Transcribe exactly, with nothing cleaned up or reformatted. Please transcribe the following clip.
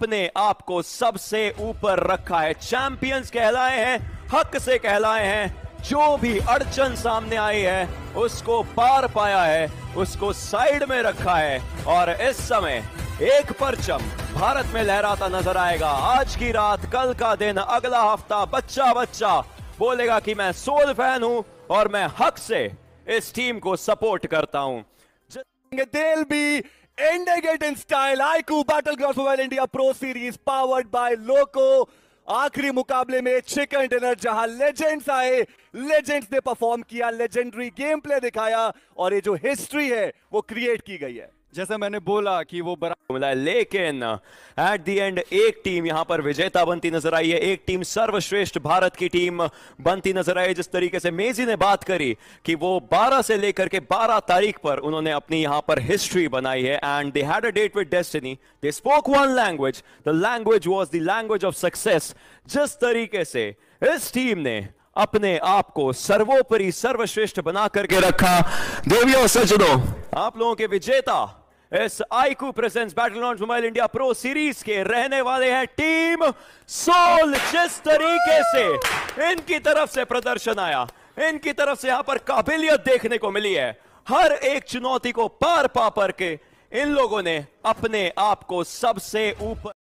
अपने आप को सबसे ऊपर रखा है। चैंपियंस कहलाए हैं, हक से कहलाए हैं। जो भी अड़चन सामने आई है उसको पार पाया है, उसको साइड में रखा है और इस समय एक परचम भारत में लहराता नजर आएगा। आज की रात, कल का दिन, अगला हफ्ता बच्चा बच्चा बोलेगा कि मैं सोल फैन हूं और मैं हक से इस टीम को सपोर्ट करता हूं। They'll be ending it in style. iQOO Battlegrounds Mobile India Pro Series powered by Loco. आखिरी मुकाबले में चिकन डिनर जहां लेजेंड्स आए, लेजेंड्स ने परफॉर्म किया, लेजेंडरी गेम प्ले दिखाया और ये जो हिस्ट्री है वो क्रिएट की गई है। जैसा मैंने बोला कि वो बराबर मिला, लेकिन एट द एंड एक टीम यहां पर विजेता बनती नजर आई है, एक टीम सर्वश्रेष्ठ भारत की टीम बनती नजर आई। जिस तरीके से मेजी ने बात करी कि वो बारह से लेकर के बारह तारीख पर उन्होंने अपनी यहां पर हिस्ट्री बनाई है and they had a date with destiny, they spoke one language, the language was the language of success. जिस तरीके से इस टीम ने अपने आप को सर्वोपरि सर्वश्रेष्ठ बना करके रखा, देवियों सज्जनों, आप लोगों के विजेता इस iQOO presents Battlegrounds Mobile India Pro Series के रहने वाले हैं टीम सोल। जिस तरीके से इनकी तरफ से प्रदर्शन आया, इनकी तरफ से यहां पर काबिलियत देखने को मिली है, हर एक चुनौती को पार पा पर के इन लोगों ने अपने आप को सबसे ऊपर